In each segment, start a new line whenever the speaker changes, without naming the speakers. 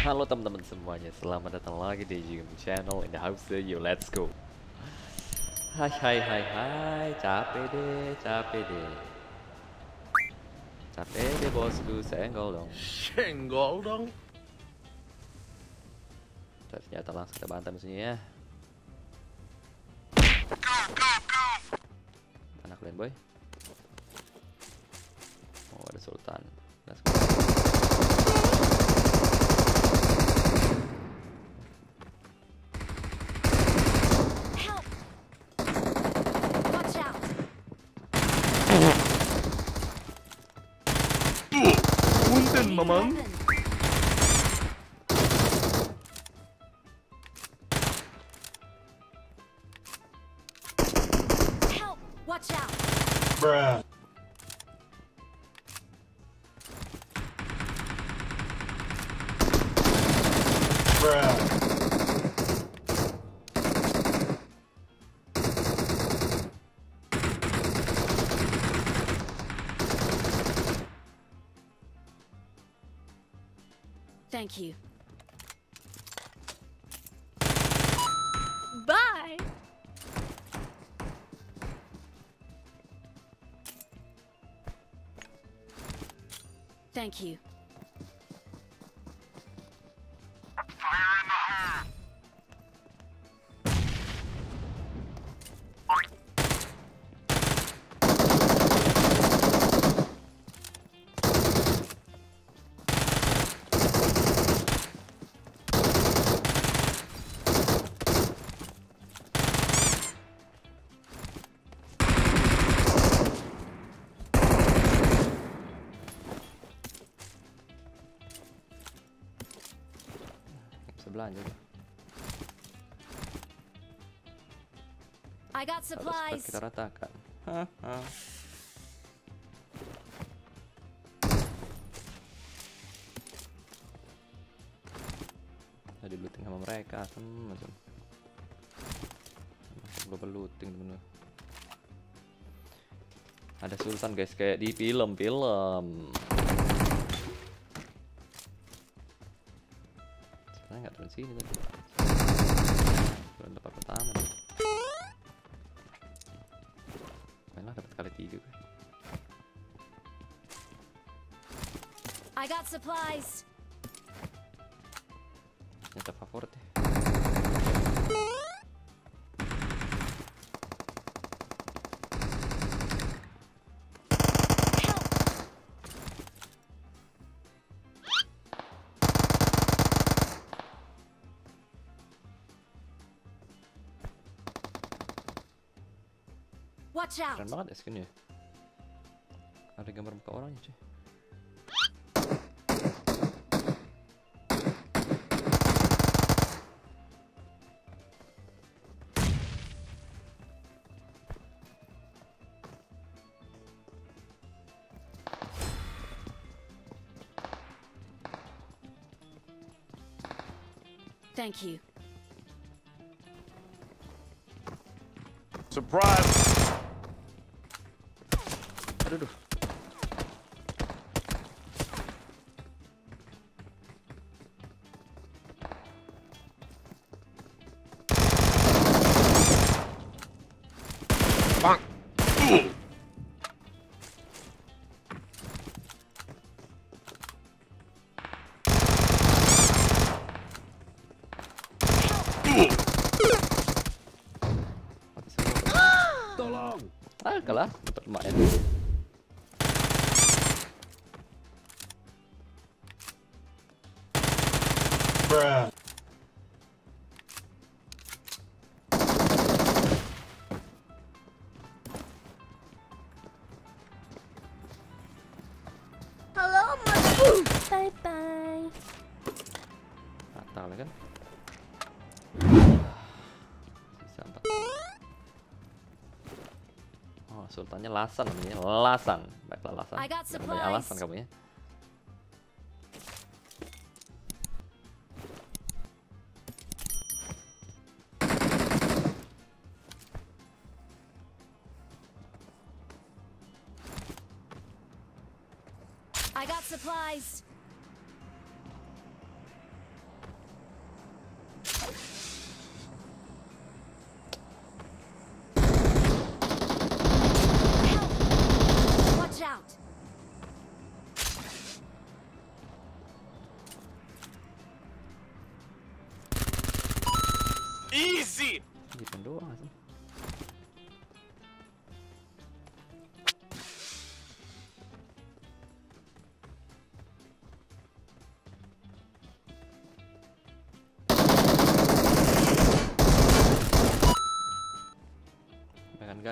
Halo teman-teman semuanya, selamat datang lagi di Game Channel in the house you. Let's go. Hai hai hai hai, capek deh bosku, senggol dong.
Senggol dong.
Ternyata langsung kita bantai musuhnya ya. Anak kalian boy. Oh ada Sultan. Let's go.
Punten, Mamang.
Help! Watch out!
Bruh. Bruh.
Thank you. Bye! Thank you.
Belanja tuh.
I got
Harus cepat
supplies.
kita ratakan. Tadi looting sama mereka, macam global looting temen. Ada Sultan guys kayak di film-film. Saya nggak turun sini tadi. Turun tempat pertama nih. Mainlah dapat kali 3 gue.
I got supplies.
Nyata favorit ya.
Watch out!
Keren banget ya skinnya. Ada gambar muka orangnya cuy.
Thank you.
Surprise.
Aduh.
Bang. Tolong.
Kalah dapat lumayan.
Bruh.
Hello, mother. Bye bye.
Fatal kan? Sisa 4. Oh, Sultannya Lasan namanya. Lasan. Baiklah Lasan.
I got
Jangan banyak
supplies.
alasan kamu ya.
I got supplies.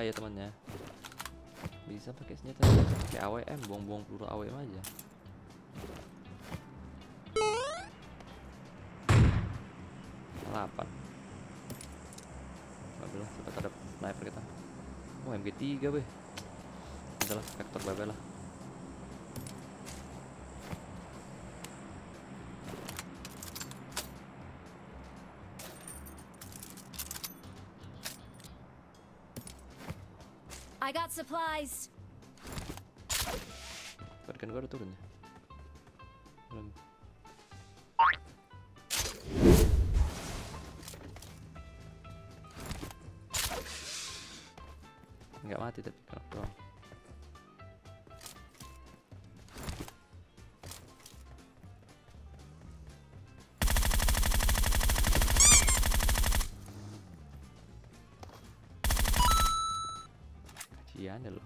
ya temannya. Bisa pakai senjata pakai AWM, buang-buang peluru AWM aja. Delapan. Babelah, sempat ada sniper kita. Oh MG3 weh. Adalah vektor babelah.
I got supplies.
Kan gue udah turun ya? Belum. Nggak mati tapi kena doang. Kajiannya loh.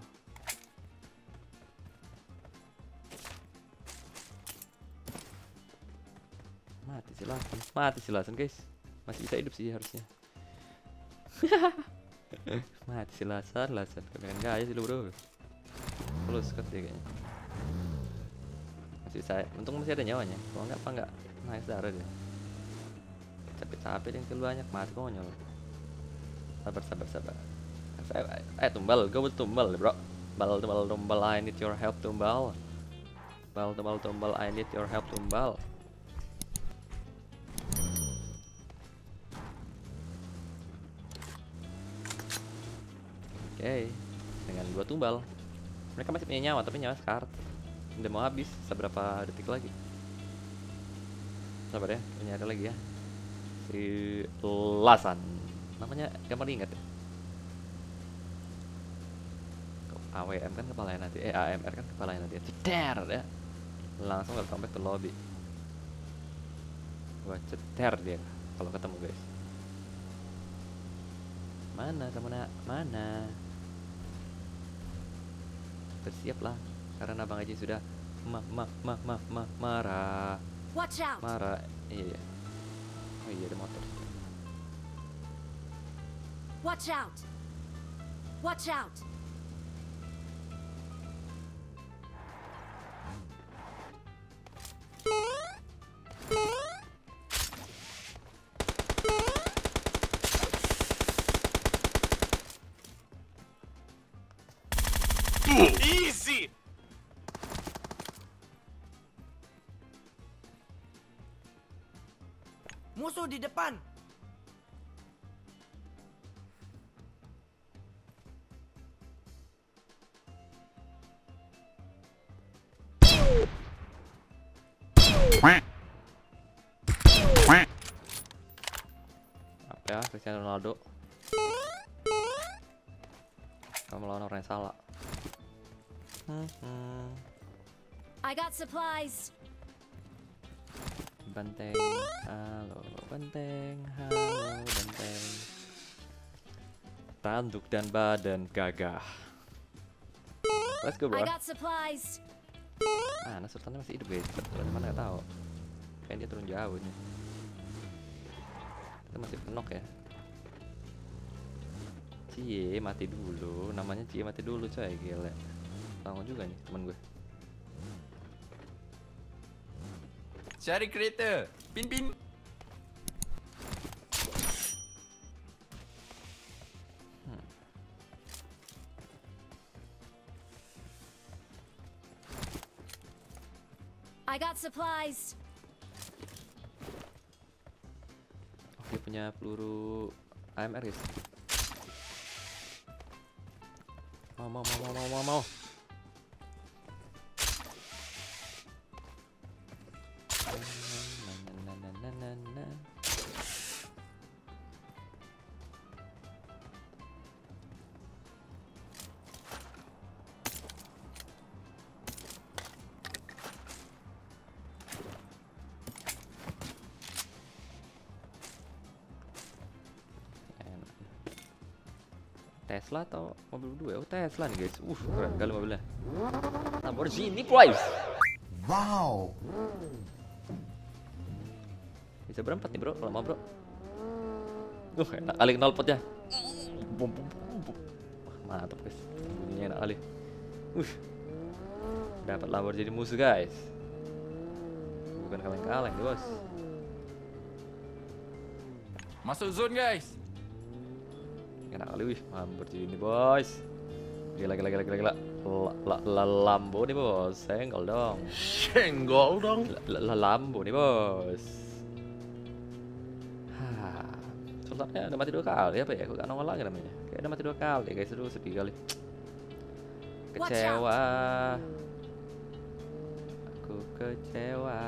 Mati silakan guys. Masih bisa hidup sih harusnya. Mati silakan kebanyakan gaya sih lo bro. Close cut dia kayaknya. Masih bisa, untung masih ada nyawanya. Kalau enggak naik darah dia. Capek-capek yang banyak mati konyol. Sabar. Tumbal, gue butuh tumbal bro. Tumbal, I need your help tumbal. Tumbal, I need your help tumbal. Oke, dengan 2 tumbal. Mereka masih punya nyawa, tapi nyawa sekarat. Udah mau habis, seberapa detik lagi. Sabar ya, ini ada lagi ya. Si Lasan. Namanya gampang diingat ya. AWM kan kepalanya nanti, AMR kan kepalanya nanti. Ceter ya. Langsung welcome back ke lobby. Gua ceter dia kalau ketemu guys. Mana kamu nak? Mana? Bersiaplah karena Bang Haji sudah marah.
Watch out.
Marah. Iya. Oh iya ada motor.
Watch out. Watch out.
Easy!
Musuh di depan.
Apa ya, Cristiano Ronaldo. Kamu melawan orang yang salah.
I got supplies.
Banteng, halo banteng. Tanduk dan badan gagah. Let's go bro.
I got supplies.
Nah, sultannya masih hidup guys. Turun mana nggak tahu. Kayaknya dia turun jauh nih. Kita masih penok ya. Cie mati dulu. Namanya Cie mati dulu coy, gile. Tahu juga nih teman gue.
Cari kereta. Pin.
I got supplies.
Oh, dia punya peluru AMR guys. Mau. Tesla atau mobil berdua? Oh Tesla nih guys. Keren kali mobilnya. Lamborghini guys.
Wow!
Bisa berempat nih bro, kalau mau bro. Enak kali knalpotnya. Mantap guys, bunyinya enak kali. Dapat labor jadi musuh guys. Bukan kaleng-kaleng nih bos.
Masuk zone guys.
Enak kali wih, Lamborghini bos. Gila. Lambo nih bos, senggol dong.
Senggol dong.
Lambo nih bos. Sultannya udah mati 2 kali apa ya? Kok gak nongol lagi namanya? Kayak udah mati 2 kali guys, aduh sedih kali. Kecewa. Aku kecewa.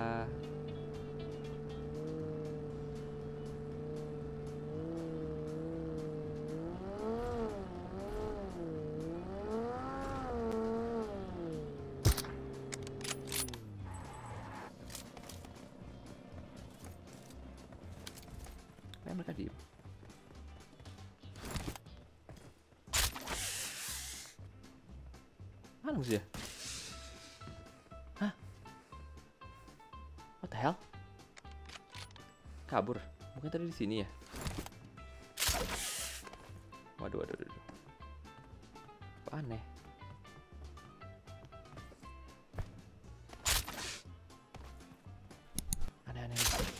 Mereka diem. Mana musuhnya? Hah? What the hell? Kabur. Bukan tadi di sini ya? Waduh. Kok aneh? Aneh.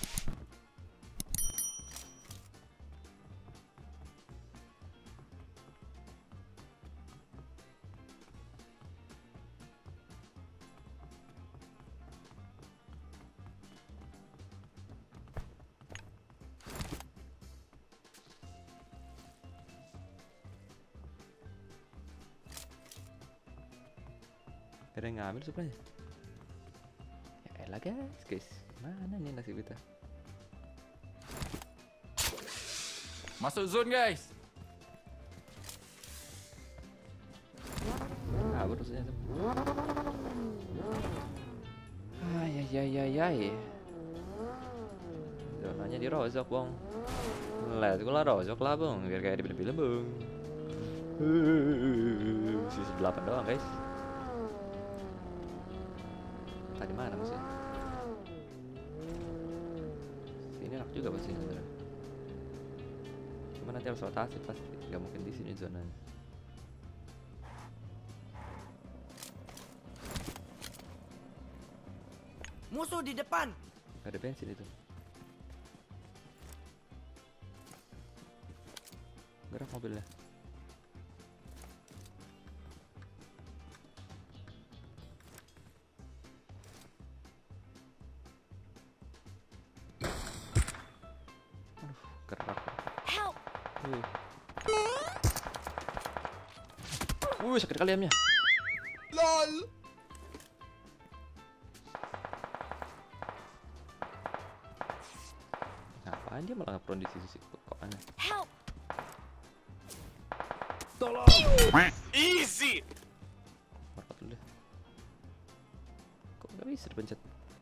Ada yang ngambil suplanya? Ya elah guys. Mana nih nasib kita?
Masuk zone guys.
Kabur terusnya tuh. Ay. Zonanya dirosok bong. Let's go lah rosok lah bong. Biar kayak di film-film bong. Sisa 8 doang guys. Tadi mana musuhnya? Sini enak juga pasti sebenarnya. Cuma nanti harus rotasi pasti. Gak mungkin di sini zonanya.
Musuh di depan.
Gak ada bensin itu. Gerak mobilnya. Aduh, gerak.
Help!
Sakit kali ayamnya.
LOL.
Ngapain dia malah nge-prone di sisi kok aneh.
Help!
Easy.
Market dulu deh. Kok gak bisa dipencet?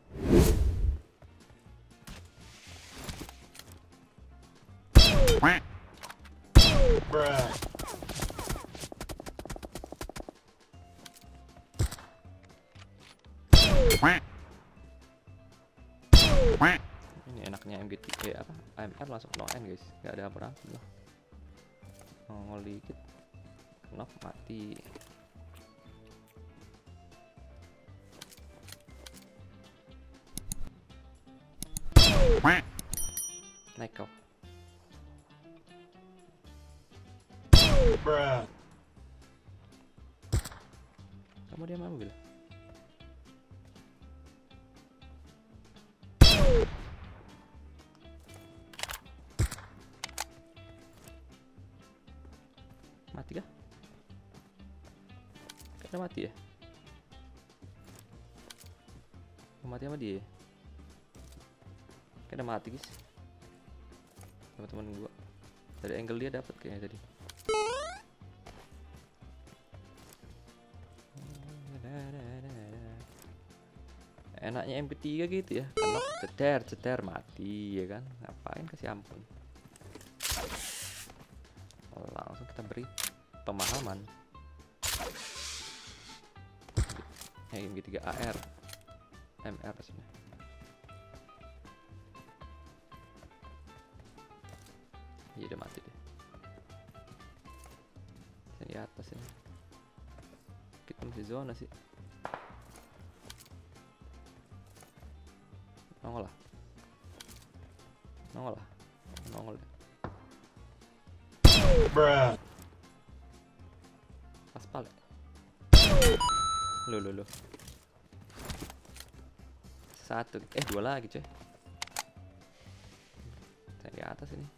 Bruh.
Ini enaknya MG3 apa? AMR langsung no end guys. Gak ada ampun-ampun loh. Nongol dikit. Knock mati. Naik kau.
Bruh.
Kamu dia mau mobil? Mati kah? Kayaknya mati ya? Mati sama dia? Kayaknya mati guys. Teman-teman gua. Dari angle dia dapat kayaknya tadi. Enaknya MP3 gitu ya. Kenok ceter mati ya kan. Ngapain kasih ampun. Langsung kita beri pemahaman. MG3 AR MR sebenarnya. Iya udah mati deh. Sini di atas ini. Kita masih zona sih. Nongol lah. Nongol lah. Nongol deh.
Bruh.
Aspal ya? Lu. Satu. Dua lagi coy. Saya di atas ini.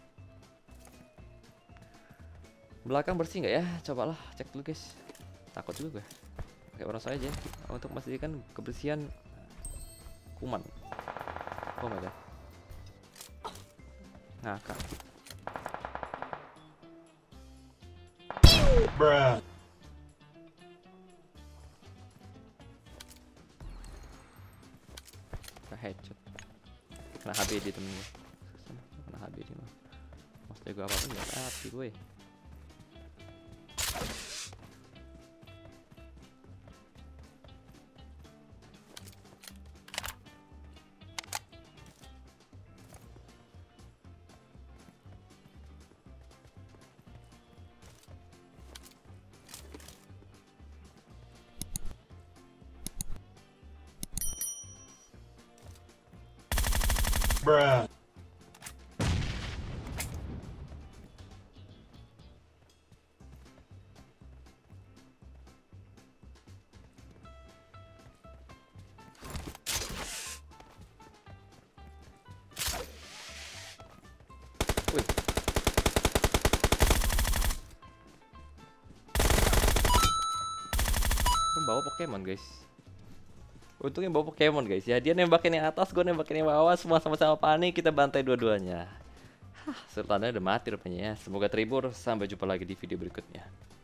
Belakang bersih nggak ya? Cobalah cek dulu guys. Takut juga gue. Pakai orang saya aja untuk memastikan kebersihan kuman. Oh my god. Ngakak.
Bruh.
Headshot. Kena HBD temen gue. Kena HBD mah. Mas jago apa pun nggak api gue.
Bruh.
Wih. Bawa Pokemon guys. Untungnya bawa Pokemon guys ya. Dia nembakin yang atas, gue nembakin yang bawah, semua sama-sama panik, kita bantai dua-duanya. Sultannya udah mati rupanya ya. Semoga terhibur, sampai jumpa lagi di video berikutnya.